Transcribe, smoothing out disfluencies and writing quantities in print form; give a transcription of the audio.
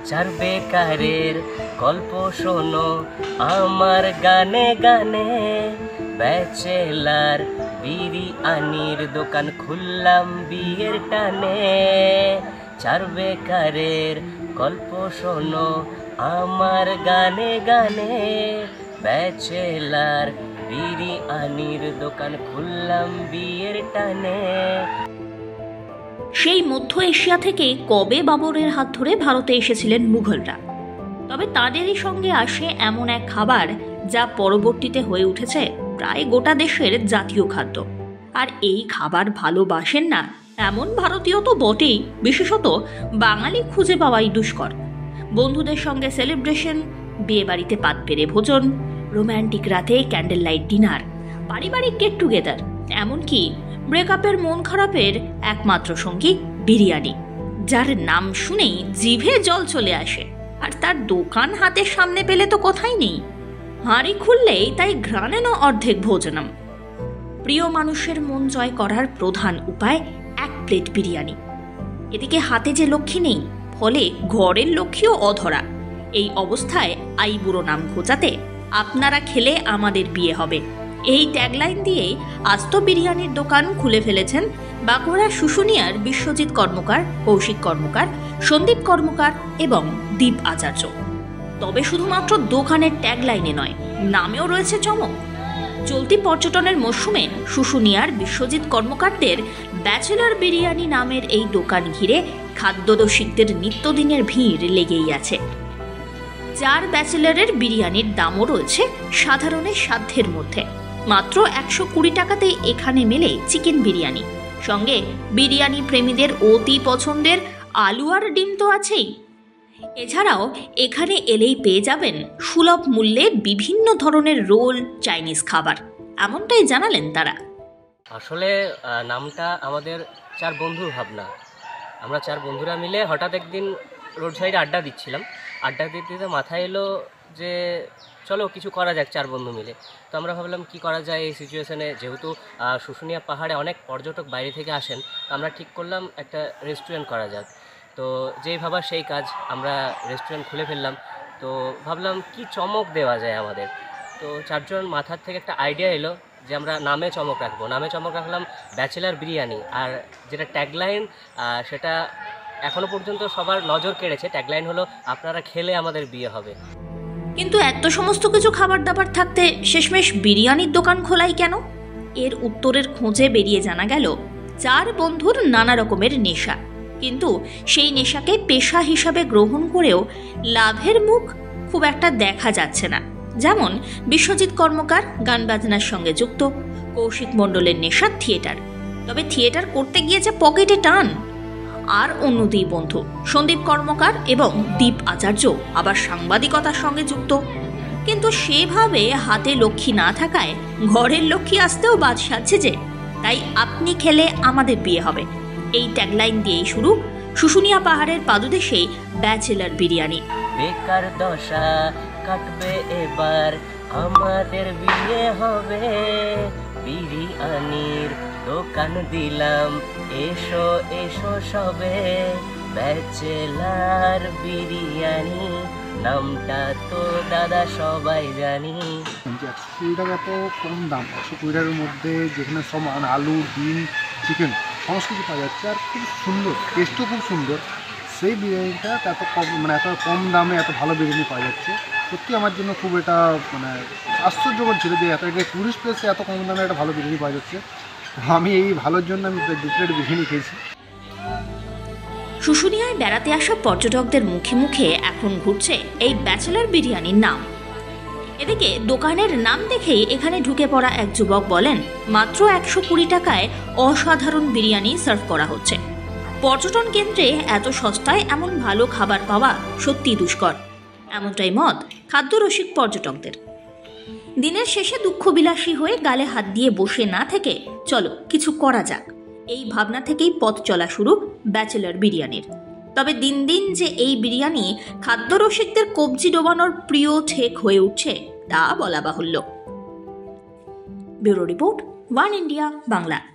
চার বেকারের গল্প শোনো আমার গানে গানে, ব্যাচেলার বিরিয়ানির দোকান খুললাম বিয়ের টানে। চার বেকারের গল্প শোনো আমার গানে গানে, ব্যাচেলার বিরিয়ানির দোকান খুললাম বিয়ের টানে। সেই মধ্য এশিয়া থেকে কবে বাবরের হাত ধরে ভারতে এসেছিলেন মুঘলরা, তবে তাদেরই সঙ্গে আসে এমন এক খাবার যা পরবর্তীতে হয়ে উঠেছে প্রায় গোটা দেশের জাতীয় খাদ্য। আর এই খাবার ভালোবাসেন না এমন ভারতীয় তো বটেই, বিশেষত বাঙালি খুঁজে পাওয়াই দুষ্কর। বন্ধুদের সঙ্গে সেলিব্রেশন, বিয়ে বাড়িতে পাত পেরে ভোজন, রোম্যান্টিক রাতে ক্যান্ডেল লাইট ডিনার, পারিবারিক গেট টুগেদার, এমনকি ব্রেকআপের মন খারাপের একমাত্র সঙ্গী বিরিয়ানি, যার নাম শুনেই জিভে জল চলে আসে। আর তার দোকান হাতের সামনে পেলে তো কথাই নেই, হাঁড়ি খুললেই তাই ঘ্রাণেন অর্ধেক ভোজনম। প্রিয় মানুষের মন জয় করার প্রধান উপায় এক প্লেট বিরিয়ানি। এদিকে হাতে যে লক্ষ্মী নেই, ফলে ঘরের লক্ষ্মীও অধরা। এই অবস্থায় আইবুড়ো নাম ঘোচাতে আপনারা খেলে আমাদের বিয়ে হবে, এই ট্যাগলাইন দিয়েই আস্ত বিরিয়ানির দোকান খুলে ফেলেছেন বাঁকুড়ার শুশুনিয়ার বিশ্বজিৎ কর্মকার, কৌশিক কর্মকার, সন্দীপ কর্মকার এবং দীপ আচার্য। তবে শুধুমাত্র দোকানের ট্যাগলাইনে নয়, নামেও রয়েছে চমক। চলতি পর্যটনের মরশুমে শুশুনিয়ার বিশ্বজিৎ কর্মকারদের ব্যাচেলার বিরিয়ানি নামের এই দোকান ঘিরে খাদ্যরসিকদের নিত্যদিনের ভিড় লেগেই আছে। চার ব্যাচেলারের বিরিয়ানির দামও রয়েছে সাধারণের সাধ্যের মধ্যে। মাত্র 120 টাকাতেই এখানে মেলে চিকেন বিরিয়ানি, সঙ্গে বিরিয়ানি প্রেমীদের অতি পছন্দের আলু আর ডিম তো আছেই। এছাড়াও এখানে এলেই পেয়ে যাবেন সুলভ মূল্যে বিভিন্ন ধরনের রোল, চাইনিজ খাবার, এমনটাই জানালেন তারা। আসলে নামটা আমাদের চার বন্ধুর ভাবনা। আমরা চার বন্ধুরা মিলে হঠাৎ একদিন রোড সাইডে আড্ডা দিচ্ছিলাম। আড্ডা দিতে দিতে মাথায় এলো যে চলো কিছু করা যাক চার বন্ধু মিলে। তো আমরা ভাবলাম কি করা যায় এই সিচুয়েশানে, যেহেতু শুশুনিয়া পাহাড়ে অনেক পর্যটক বাইরে থেকে আসেন, তো আমরা ঠিক করলাম একটা রেস্টুরেন্ট করা যাক। তো যেই ভাবা সেই কাজ, আমরা রেস্টুরেন্ট খুলে ফেললাম। তো ভাবলাম কি চমক দেওয়া যায় আমাদের। তো চারজন মাথার থেকে একটা আইডিয়া এলো যে আমরা নামে চমক রাখবো। নামে চমক রাখলাম ব্যাচেলার বিরিয়ানি। আর যেটা ট্যাগলাইন, সেটা এখনো পর্যন্ত সবার নজর কেড়েছে। ট্যাগলাইন হলো আপনারা খেলে আমাদের বিয়ে হবে। কিন্তু এত সমস্ত কিছু খাবার দাবার থাকতে শেষমেশ বিরিয়ানির দোকান খোলাই কেন? এর উত্তরের খোঁজে বেরিয়ে জানা গেল চার বন্ধুর নানা রকমের নেশা, কিন্তু সেই নেশাকে পেশা হিসাবে গ্রহণ করেও লাভের মুখ খুব একটা দেখা যাচ্ছে না। যেমন বিশ্বজিৎ কর্মকার গান বাজনার সঙ্গে যুক্ত, কৌশিক মণ্ডলের নেশা থিয়েটার, তবে থিয়েটার করতে গিয়েছে পকেটে টান। আর অন্য দুই বন্ধু সন্দীপ কর্মকার এবং দীপ আচার্য আবার সাংবাদিকতার সঙ্গে যুক্ত, কিন্তু সেভাবে হাতে লক্ষ্মী না থাকায় ঘরের লক্ষ্মী আসতেও বাদ সাজছে যে, তাই আপনি খেলে আমাদের বিয়ে হবে, এই ট্যাগলাইন দিয়েই শুরু শুশুনিয়া পাহাড়ের পাদদেশেই ব্যাচেলার বিরিয়ানি। বেকার দশা কাটবে এবার, আমাদের বিয়ে হবে, বিরিয়ানির দোকান দিলাম, এসো এসো সবে, ব্যাচেলার বিরিয়ানি নামটা তো দাদা সবাই জানি। 120 টাকা তো কম দাম, 120 টাকার মধ্যে যেখানে সব আলু, ডিম, চিকেন সমস্ত কিছু পাওয়া যাচ্ছে, আর খুব সুন্দর, টেস্টও খুব সুন্দর। সেই বিরিয়ানিটা এত কম, এত কম দামে এত ভালো বিরিয়ানি পাওয়া যাচ্ছে, সত্যি আমার জন্য খুব এটা আশ্চর্যকর ছিল যে একটা টুরিস্ট প্লেসে এত কম দামে একটা ভালো বিরিয়ানি পাওয়া যাচ্ছে। আমি এই ভালোর জন্য আমি 2 প্লেট বিরিয়ানি খেয়েছি। শুশুনিয়ায় বেড়াতে আসা পর্যটকদের মুখে মুখে এখন ঘুরছে এই ব্যাচেলার বিরিয়ানির নাম। এদিকে দোকানের নাম দেখেই এখানে ঢুকে পড়া এক যুবক বলেন, মাত্র 120 টাকায় অসাধারণ বিরিয়ানি সার্ভ করা হচ্ছে। পর্যটন কেন্দ্রে এত সস্তায় এমন ভালো খাবার পাওয়া সত্যি দুষ্কর, এমনটাই মত খাদ্যরসিক পর্যটকদের। দিনের শেষে দুঃখবিলাসী হয়ে গালে হাত দিয়ে বসে না থেকে চলো কিছু করা যাক, এই ভাবনা থেকেই পথ চলা শুরু ব্যাচেলার বিরিয়ানির। তবে দিন দিন যে এই বিরিয়ানি খাদ্যরসিকদের কবজি ডোবানোর প্রিয় ঠেক হয়ে উঠছে তা বলা বাহুল্য। Bureau report, one India Bangla.